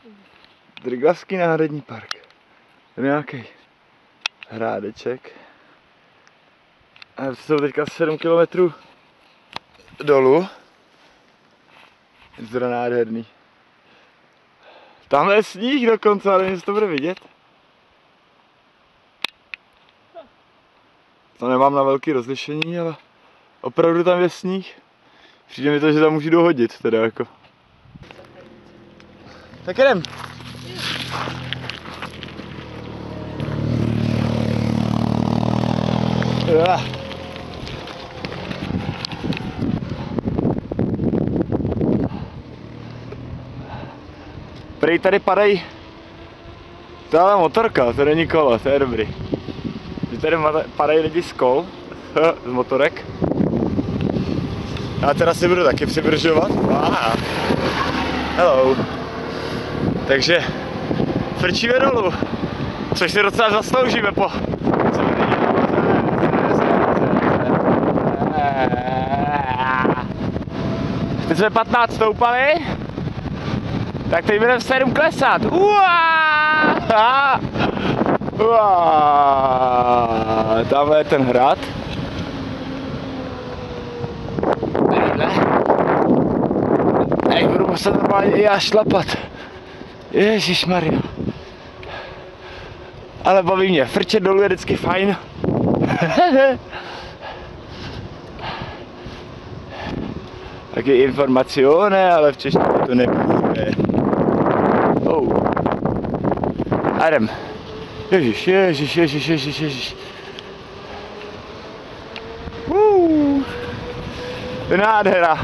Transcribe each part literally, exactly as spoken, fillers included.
Triglavský národní park. Je nějaký hrádeček. A jsou teďka sedm kilometrů dolů. Je to nádherný. Tamhle je sníh dokonce, ale nevím, to bude vidět. To nemám na velké rozlišení, ale opravdu tam je sníh. Přijde mi to, že tam můžu dohodit, teda jako. Tak jdem. Ja. Prej tady padají. Tohle motorka, to není kolo, to je dobrý. Tady padají lidi z kol, z motorek. Já teda si budu taky přibržovat. Ah. Hello. Takže frčíme dolů, což si docela zasloužíme po celý den. Teď jsme patnáct stoupali, tak teď budeme sedm klesat. Uá! Uá! Tamhle je ten hrad. Tadyhle. Ej, budu muset normálně i já šlapat. Ježišmarja. Ale baví mě, frčet dolů je vždycky fajn. Taky informacione, ale v češtině to nebude. Oh. A jdem. Ježiš, ježiš, ježiš, ježiš, ježiš. Uh. Nádhera.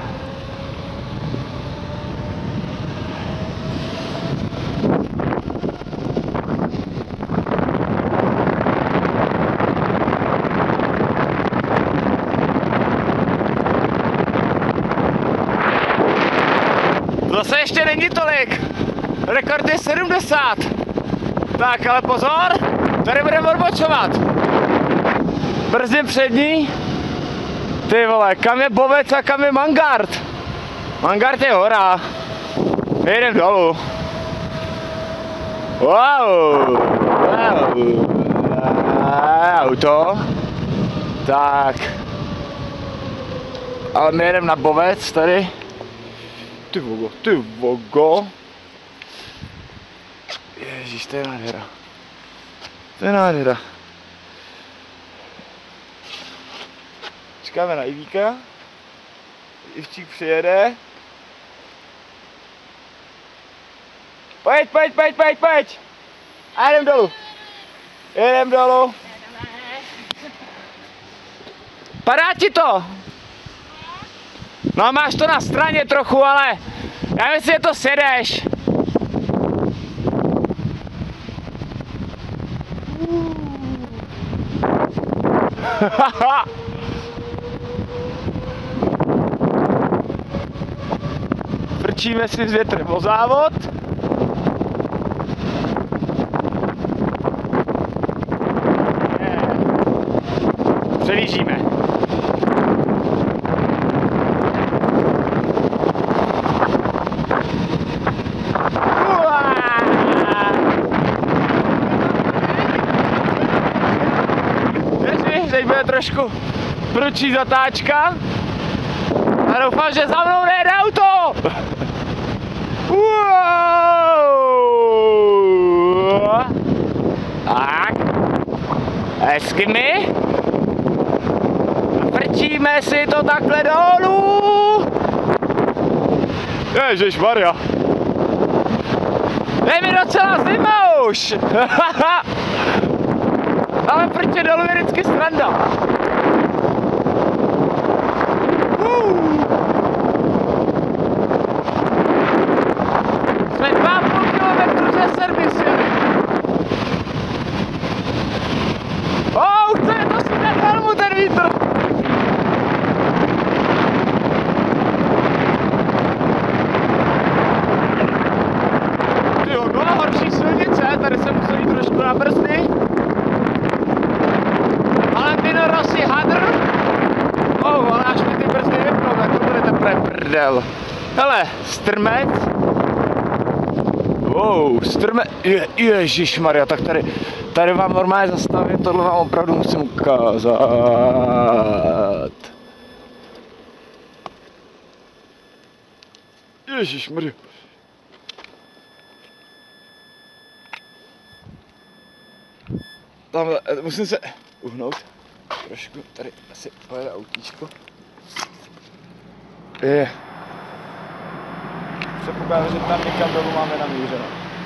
Zase ještě není tolik. Rekord je sedmdesát. Tak, ale pozor, tady budeme odbočovat. Brzdím přední. Ty vole, kam je Bovec a kam je Mangart? Mangart je hora. Jdem dolů. Wow. Wow. Auto. Tak. Ale my jedeme na Bovec tady. Ty vogo, ty vogo. Ježíš, to je nádhera. To je nádhera. Čekáme na Ivíka. Ivčík přijede. Pojď, pojď, pojď, pojď, pojď. A jdem dolů. Jedem dolů. Padá ti to? No, máš to na straně trochu, ale já myslím, že to sedeš. Frčíme si s větrem o závod. Přelížíme. Teď bude trošku prudší zatáčka a doufám, že za mnou nejde auto! Tak, hezky mi. Frčíme si to takhle dolů. Ježišmarja. Je mi docela zima už. Ale frčet dolů je vždycky sranda. Uh. Jsme dva a půl kilometru ze servisy. Oh, to je to si ten helmu, ten vítr. Tyjo, no horší silnice, tady se musel jít trošku na brzdy. Valentino Rossi hadr. Oh, ale až mi ty brzdy vypnou, tak to bude teprve prdel. Hele, strmec. Wow, strme, je, ježišmarja, tak tady, tady vám normálně zastavím, tohle vám opravdu musím ukázat. Ježišmarja. Tamhle, musím se uhnout trošku, tady asi pojede autíčko. Je. Předpokládám, že tam někam dolů máme namířeno.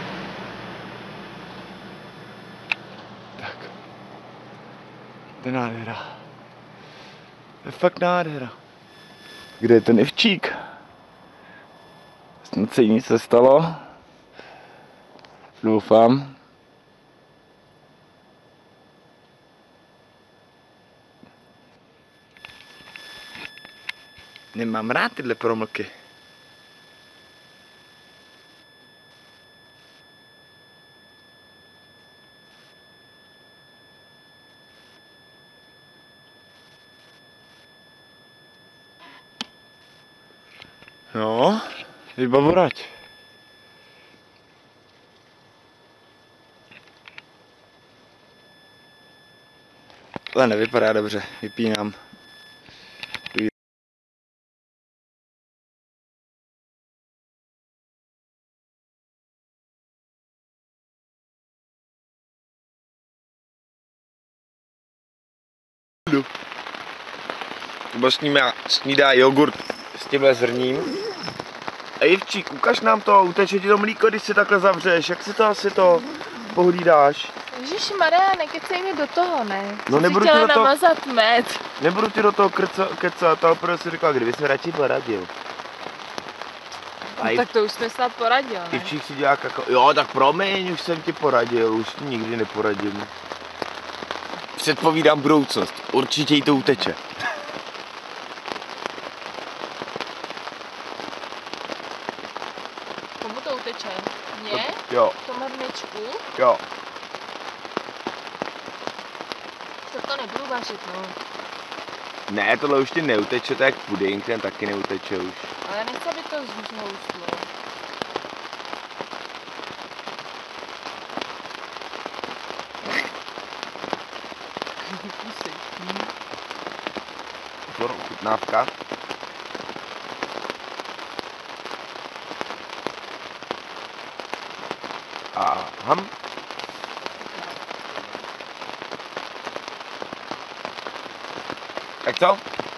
Tak. To je nádhera. To je fakt nádhera. Kde je ten Ivčík? Snad se jí nic nestalo. Doufám. Nemám rád tyhle promlky. No, vybavorať. To nevypadá dobře, vypínám. Nebo snídá, snídá jogurt s tímhle zrním. A Jivčík, ukaž nám to, uteče ti to mlíko, když si takhle zavřeš, jak si to asi to pohlídáš? Ježišmarja, nekecej mi do toho, ne? No nebudu ti ti chtěla do toho, namazat med. nebudu ti do toho krca, kecat, ale protože si říkala, kdyby se radši poradil. No, tak to už jsme snad poradil, ne? Jivčík si dělá kakao, jo tak promiň, už jsem ti poradil, už ti nikdy neporadím. Předpovídám budoucnost, určitě jí to uteče. Komu to uteče? Mně? Jo. To marmičku? Jo. Tak to nebudu vařit, no. Ne, tohle už ti neuteče, to je jak pudink, ten taky neuteče už. Ale já nechci, aby to zhoustlo. Pozor, ochutnávka. Aha. Jak to? No,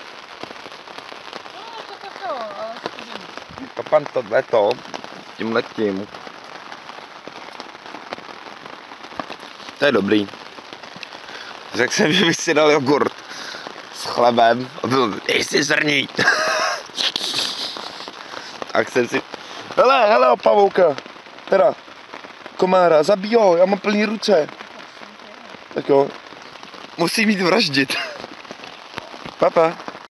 to kakao, ale studený. Papan tohleto, tímhletím. To je dobrý. Řekl jsem, že bych si dal jogurt s chlebem a byl, jsi zrní. Tak jsem si, hele, hele, pavouka, teda, komára, zabij ho, já mám plný ruce. Tak jo, musím jít vraždit. Papa.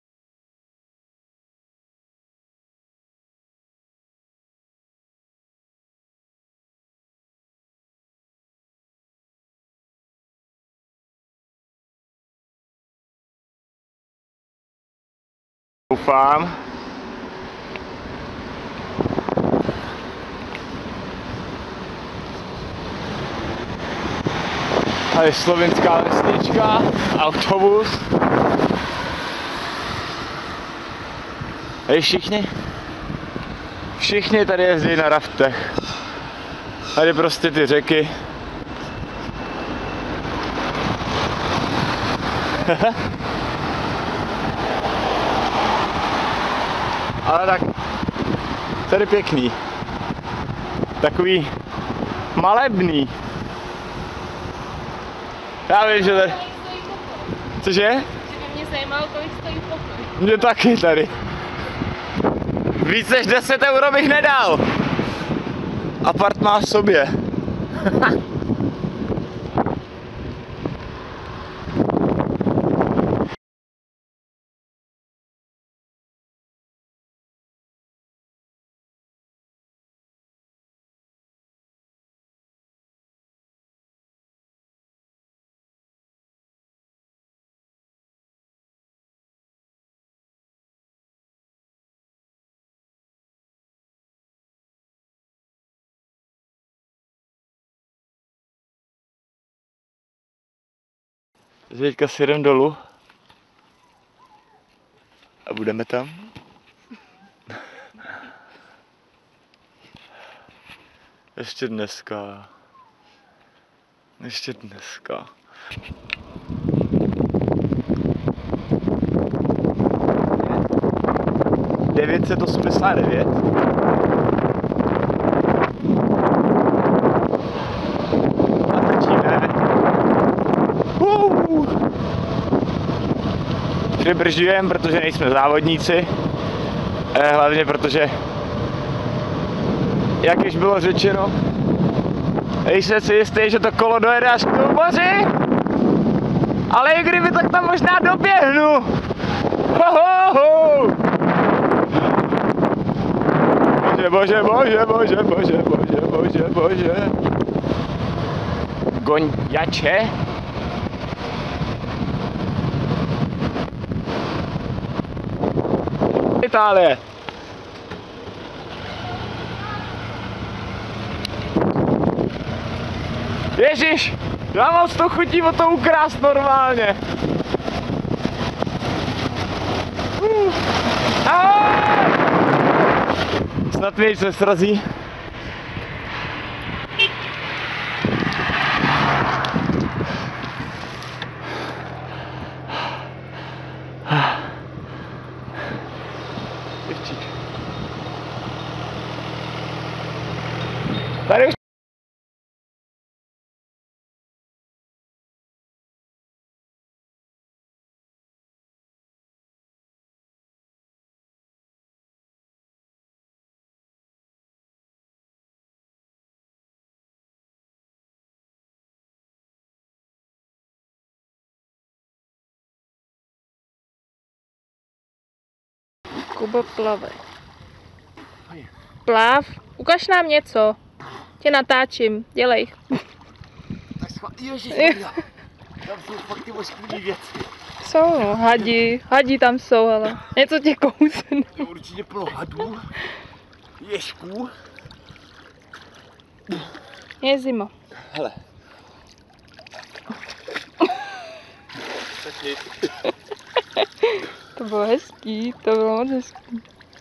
Doufám. Tady slovinská vesnička, autobus. Hej, všichni? Všichni tady jezdí na raftech. Tady prostě ty řeky. Ale tak, tady pěkný. Takový malebný. Já vím, že tady... Cože? Že by mě zajímalo, kolik stojí pokoj. Mě taky tady. Víc než deset euro bych nedal. Apart má v sobě. Takže teďka si jdem dolů. A budeme tam. Ještě dneska. Ještě dneska. devět set osmdesát devět. A trčíme. Uh. Přibržďujeme, protože nejsme závodníci. Eh, hlavně protože, jak již bylo řečeno, nejsem si jistý, že to kolo dojede až k tomu moři, ale i kdyby, tak tam možná doběhnu. Ho, ho, ho. Bože, bože, bože, bože, bože, bože, bože. Gonjače. Itálie. Ježiš, já moc to chutí o to ukrást normálně. Uh. Snad mě nic nesrazí. Tady už Kubo, plavej. Plav, ukaž nám něco. Tě natáčím, dělej. tak schvál... Ježiš, tam jsou fakt ty ošklivý věci. Jsou no, hadi, hadi tam jsou, ale něco tě kousne. Je určitě plno hadů, ježků. Je zima. Hele. To bylo hezký, to bylo moc hezký.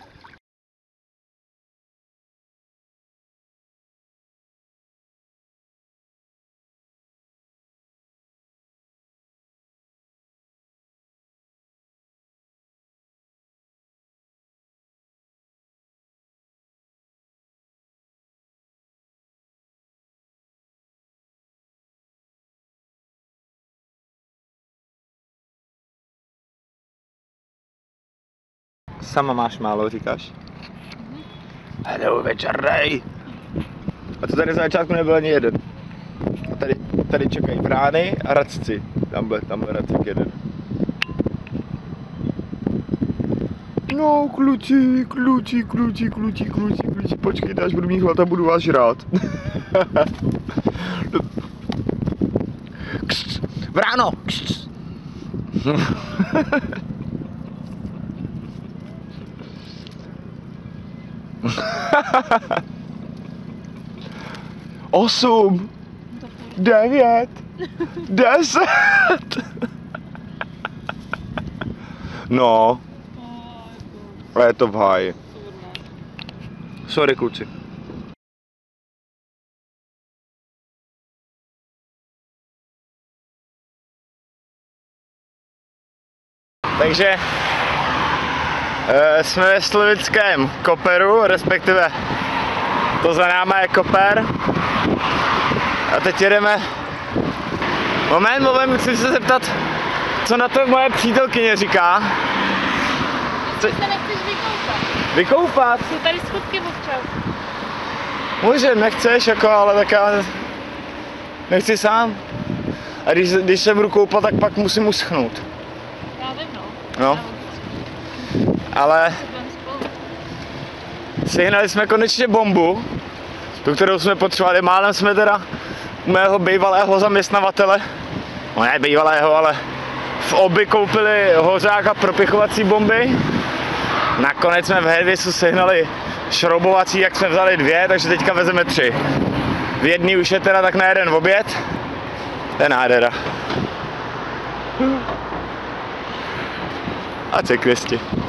Sama máš málo, říkáš? Hello, večernej. A to tady za začátku nebyl ani jeden. A tady, tady čekají brány a radci. Tamhle, tamhle radcek jeden. No, kluci, kluci, kluci, kluci, kluci, kluci, počkejte, až budu mít hlad a budu vás žrát. Kšt, bráno! Kšt. Osm, devět, deset. No, ale je to v háji. Sorry, kluci. Takže e, jsme ve Slovickém Koperu, respektive to za náma je Koper. A teď jedeme. Moment, moment, musím se zeptat, co na to moje přítelkyně říká. Co? Se nechceš vykoupat? Vykoupat? Jsou tady schůdky občas. Můžem, nechceš, jako, ale tak já nechci sám. A když, když se budu koupat, tak pak musím uschnout. Já vím, no. No. Ale sehnali jsme konečně bombu, tu, kterou jsme potřebovali. Málem jsme teda u mého bývalého zaměstnavatele, no ne bývalého, ale v Obi koupili hořák a propichovací bomby. Nakonec jsme v Hedvisu sehnali šroubovací, jak jsme vzali dvě, takže teďka vezeme tři. V jedný už je teda tak na jeden oběd. To je nádhera. A cyklisti.